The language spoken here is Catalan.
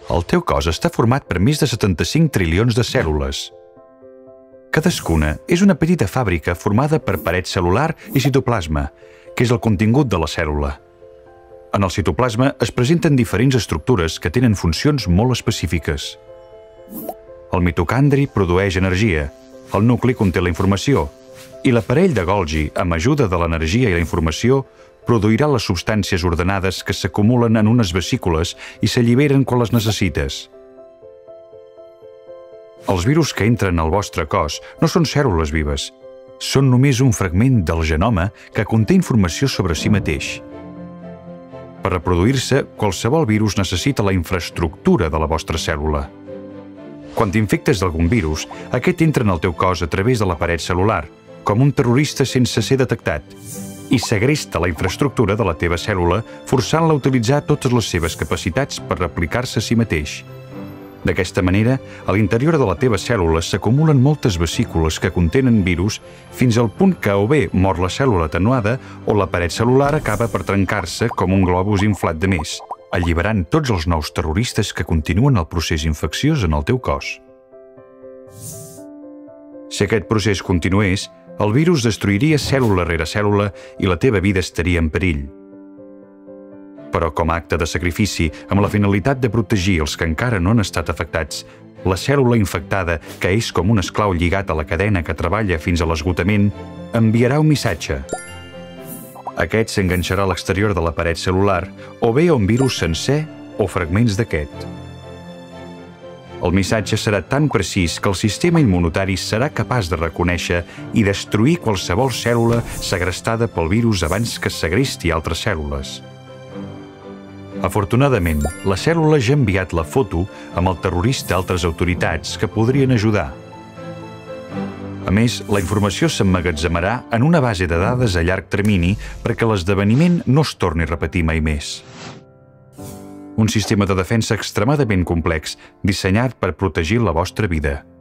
El teu cos està format per més de 75 trilions de cèl·lules. Cadascuna és una petita fàbrica formada per paret cel·lular i citoplasma, que és el contingut de la cèl·lula. En el citoplasma es presenten diferents estructures que tenen funcions molt específiques. El mitocondri produeix energia, el nucli conté la informació, i l'aparell de Golgi, amb ajuda de l'energia i la informació, produirà les substàncies ordenades que s'acumulen en unes vesícules i s'alliberen quan les necessites. Els virus que entren al vostre cos no són cèl·lules vives, són només un fragment del genoma que conté informació sobre si mateix. Per reproduir-se, qualsevol virus necessita la infraestructura de la vostra cèl·lula. Quan t'infectes d'algun virus, aquest entra en el teu cos a través de la paret cel·lular, com un terrorista sense ser detectat, i segresta la infraestructura de la teva cèl·lula, forçant-la a utilitzar totes les seves capacitats per replicar-se a si mateix. D'aquesta manera, a l'interior de la teva cèl·lula s'acumulen moltes vesícules que contenen virus fins al punt que o bé mor la cèl·lula atenuada o la paret cel·lular acaba per trencar-se com un globus inflat de més, alliberant tots els nous terroristes que continuen el procés infecciós en el teu cos. Si aquest procés continués, el virus destruiria cèl·lula rere cèl·lula i la teva vida estaria en perill. Però com a acte de sacrifici, amb la finalitat de protegir els que encara no han estat afectats, la cèl·lula infectada, que és com un esclau lligat a la cadena que treballa fins a l'esgotament, enviarà un missatge. Aquest s'enganxarà a l'exterior de la paret cel·lular, o bé a un virus sencer o fragments d'aquest. El missatge serà tan precís que el sistema immunitari serà capaç de reconèixer i destruir qualsevol cèl·lula segrestada pel virus abans que segresti altres cèl·lules. Afortunadament, la cèl·lula ja ha enviat la foto amb el terrorista a altres autoritats que podrien ajudar. A més, la informació s'emmagatzemarà en una base de dades a llarg termini perquè l'esdeveniment no es torni a repetir mai més. Un sistema de defensa extremadament complex, dissenyat per protegir la vostra vida.